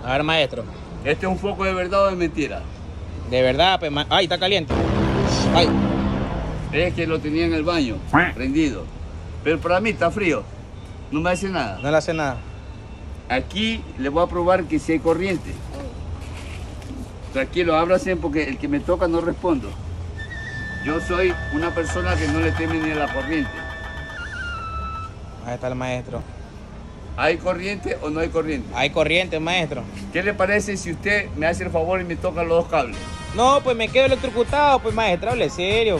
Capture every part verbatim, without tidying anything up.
A ver, maestro. ¿Este es un foco de verdad o de mentira? De verdad, pues, ma... Ay, está caliente. Ay. Es que lo tenía en el baño, prendido. Pero para mí está frío. No me hace nada. No le hace nada. Aquí le voy a probar que si hay corriente. Tranquilo, ábrase porque el que me toca no respondo. Yo soy una persona que no le teme ni a la corriente. Ahí está el maestro. ¿Hay corriente o no hay corriente? Hay corriente, maestro. ¿Qué le parece si usted me hace el favor y me toca los dos cables? No, pues me quedo electrocutado, pues maestro, hable serio.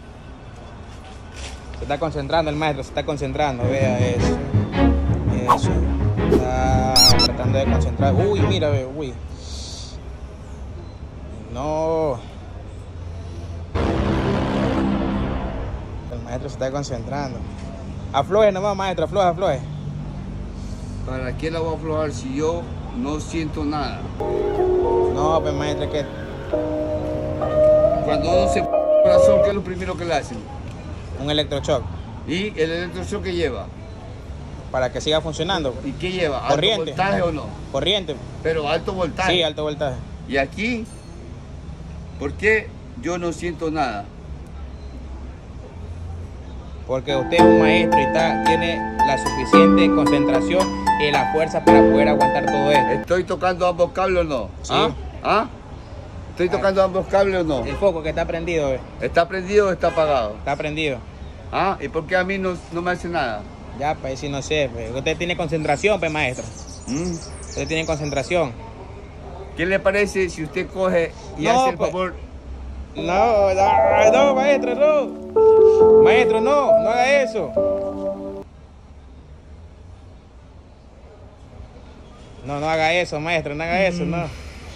Se está concentrando el maestro, se está concentrando, vea eso. Eso. Está tratando de concentrar. Uy, mira, ve, uy. No. El maestro se está concentrando. Afloje nomás, maestro, afloje, afloje. ¿Para qué la voy a aflojar si yo no siento nada? No, pues maestro, es que Cuando uno se p el corazón, ¿qué es lo primero que le hacen? un electroshock ¿Y el electroshock qué lleva? para que siga funcionando. ¿Y qué lleva? Corriente. ¿Alto voltaje o no? Corriente. Pero alto voltaje. Sí, alto voltaje. Y aquí, ¿por qué yo no siento nada? Porque usted es un maestro y está, tiene la suficiente concentración y la fuerza para poder aguantar todo esto. ¿Estoy tocando ambos cables o no? Sí. ¿Ah? ¿Ah? ¿Estoy tocando ambos cables o no? El foco que está prendido, ve. ¿Está prendido o está apagado? Está prendido. ¿Ah? ¿Y por qué a mí no, no me hace nada? Ya, pues si no sé, pues. Usted tiene concentración, pues maestro. ¿Mm? Usted tiene concentración. ¿Qué le parece si usted coge y No, hace el pues. favor? No, no, no, maestro, no. Maestro, no, no haga eso. No, no haga eso, maestro, no haga eso, no.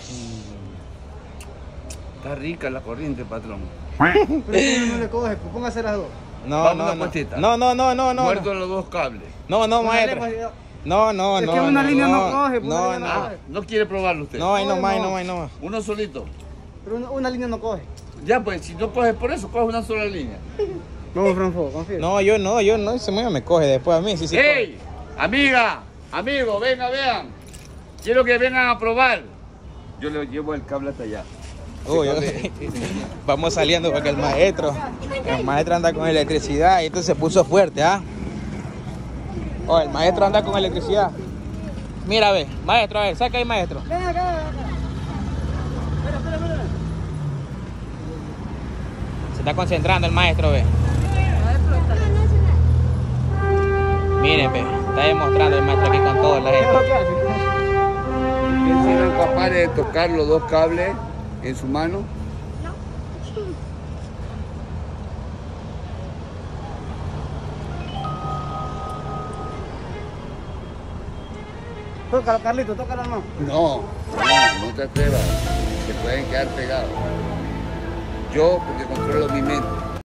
Está rica la corriente, patrón. Pero si uno no le coge, pues póngase las dos. No, Vamos no, una no. vueltita. No, no, no, no, no. Muerto los dos cables. No, no, Póngale, maestro. pues, No, no, Es no. que una línea no coge, pues, No, una línea no. no Ah, coge. ¿no quiere probarlo usted? No, ahí no No, más, ahí no. no más, ahí no más. Uno solito. Pero una, una línea no coge. Ya, pues, si no coges por eso, coge una sola línea. Vamos, Franco, confía. No, yo no, yo no, ese mío me coge después a mí, sí, sí. ¡Ey! Amiga, amigo, venga, vean. Quiero que vengan a probar. Yo le llevo el cable hasta allá. Uy, yo- vamos saliendo porque el maestro, el maestro anda con electricidad y esto se puso fuerte, ¿ah? Oh, el maestro anda con electricidad. Mira, ve, maestro, a ver, saca ahí, maestro. Ven acá, ven acá. Espera, espera, espera. Se está concentrando el maestro, ve. Miren, ve, está demostrando el maestro aquí con todo la ¿Qué es lo gente. que hace? ¿Ustedes serán capaces de tocar los dos cables en su mano? Tócalo, Carlito, tócalo, no. No, no, no te atrevas. Se pueden quedar pegados. Yo, porque controlo mi mente.